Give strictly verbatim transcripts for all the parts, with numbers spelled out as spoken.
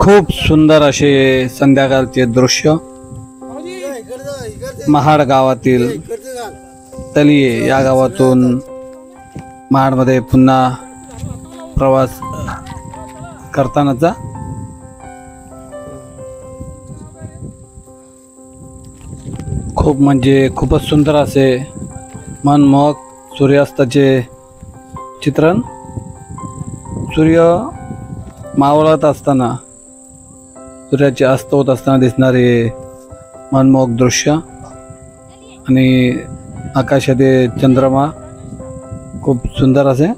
खूप सुंदर असे संध्याकाळचे दृश्य महाड गावातील तलिये या गावातून महाडमध्ये पुन्हा प्रवास करतानाचा खूप म्हणजे खूपच सुंदर असे मनमोहक सूर्यास्ताचे चित्रण। सूर्य मावळत असताना सूर्याचे अस्त होत असताना दिसणारे मनमोहक दृश्य आणि आकाशातील चंद्रमा खूप सुंदर असे।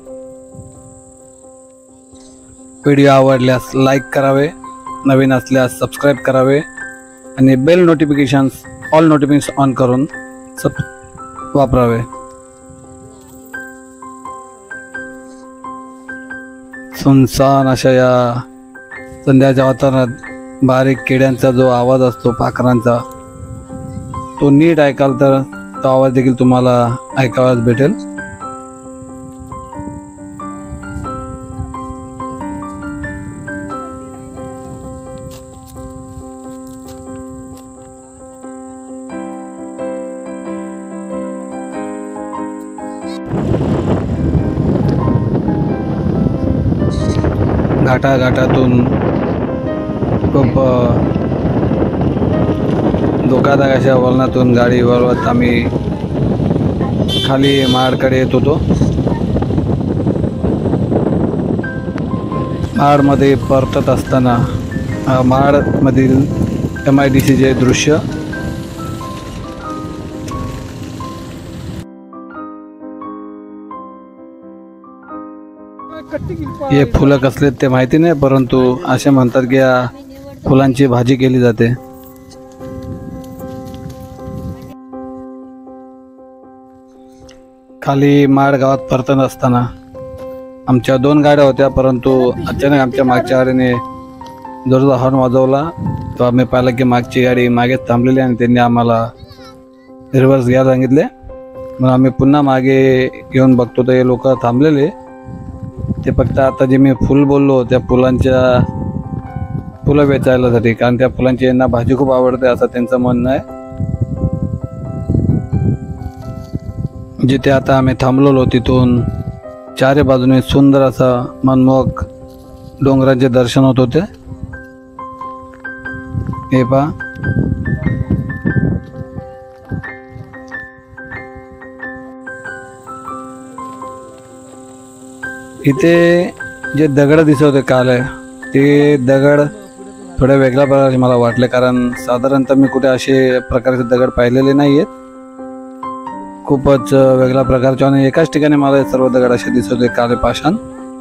व्हिडिओ आवडल्यास लाईक करावे, नवीन असल्यास सबस्क्राईब करावे आणि bell notifications all notification on करून सब वापरावे। सुनसान अशा या संध्याच्या वातावरणात बारीक किड्यांचा जो आवाज असतो पाखरांचा, तो नीट ऐकाल तर तो आवाज देखील तुम्हाला ऐकायला भेटेल। घाटा घाटातून खूप धोकादायक अशा वळणातून गाडी वळवत आम्ही खाली महाडकडे येत होतो। महाडमध्ये परतत असताना महाडमधील एम आय डी सीचे दृश्य हे फुलं कसले ते माहिती नाही, परंतु असे म्हणतात की या फुलांची भाजी केली जाते। खाली माड गावात परतत असताना आमच्या दोन गाड्या होत्या, परंतु अचानक आमच्या मागच्या गाडीने जोरदार हॉर्न वाजवला। तो आम्ही पाहिलं की मागची गाडी मागेच थांबलेली आणि त्यांनी आम्हाला रिव्हर्स घ्यायला सांगितले। मग आम्ही पुन्हा मागे येऊन बघतो तर हे लोक थांबलेले, ते फक्त आता जे मी फुल बोललो त्या फुलांच्या फुलं वेचायलासाठी, कारण त्या फुलांची यांना भाजी खूप आवडते असं त्यांचं म्हणणं आहे। जिथे आता आम्ही थांबलेलो तिथून चारी बाजूने सुंदर असा मनमोहक डोंगराचे दर्शन होत होते। हे पहा, इथे जे दगड दिसत होते काल ते दगड थोड्या वेगळ्या प्रकारे मला वाटले, कारण साधारणतः मी कुठे असे प्रकारचे दगड पाहिलेले नाही आहेत। खूपच वेगळ्या प्रकारचे आणि एकाच ठिकाणी मला सर्व दगड असे दिसत होते काले पाषाण।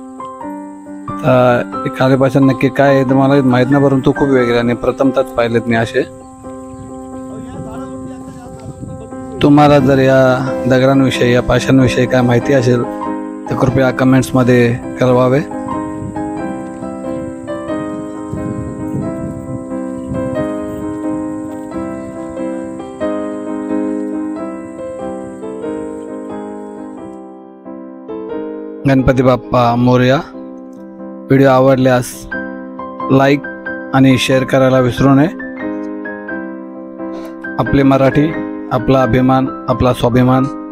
तर काले पाषाण नक्की काय आहे तर मला माहीत नाही, परंतु खूप वेगळे आणि प्रथमतःच पाहिलेत मी असे। तुम्हाला जर या दगडांविषयी या पाषाणविषयी काय माहिती असेल तर कृपया कमेंट्समध्ये कळवावे। गणपती बाप्पा मोरया। व्हिडिओ आवडल्यास लाईक आणि शेअर करायला विसरू नये। आपली मराठी, आपला अभिमान, आपला स्वाभिमान।